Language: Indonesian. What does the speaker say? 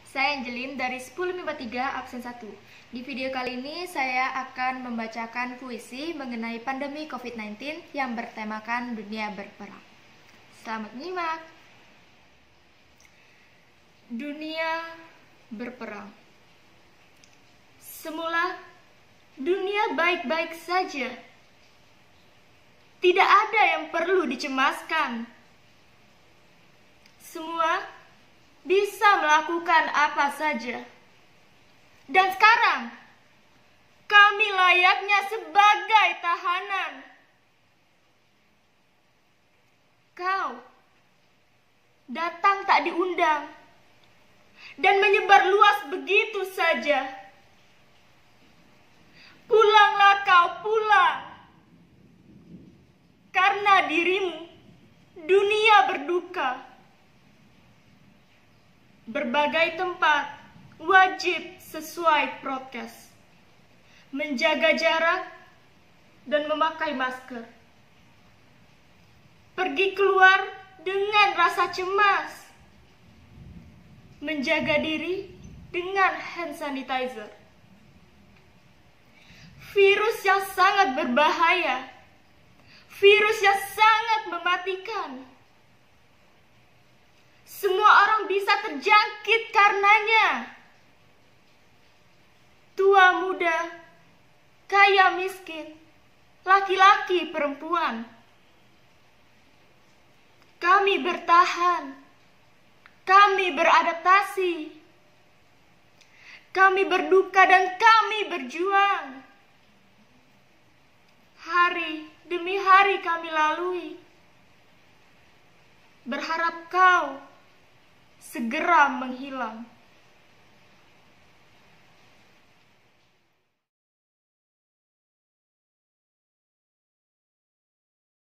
Saya Angelin dari 1053 absen 1. Di video kali ini saya akan membacakan puisi mengenai pandemi COVID-19 yang bertemakan dunia berperang. Selamat menyimak. Dunia berperang. Semula dunia baik-baik saja. Tidak ada yang perlu dicemaskan. Semua bisa melakukan apa saja. Dan sekarang, kami layaknya sebagai tahanan. Kau datang tak diundang dan menyebar luas begitu saja. Pulanglah kau, pulang. Karena dirimu, dunia berduka. Berbagai tempat wajib sesuai prokes, menjaga jarak dan memakai masker. Pergi keluar dengan rasa cemas, menjaga diri dengan hand sanitizer. Virus yang sangat berbahaya, virus yang sangat mematikan. Semua orang bisa terjangkit karenanya. Tua muda, kaya miskin, laki-laki perempuan. Kami bertahan, kami beradaptasi, kami berduka dan kami berjuang. Hari demi hari kami lalui, berharap kau segera menghilang.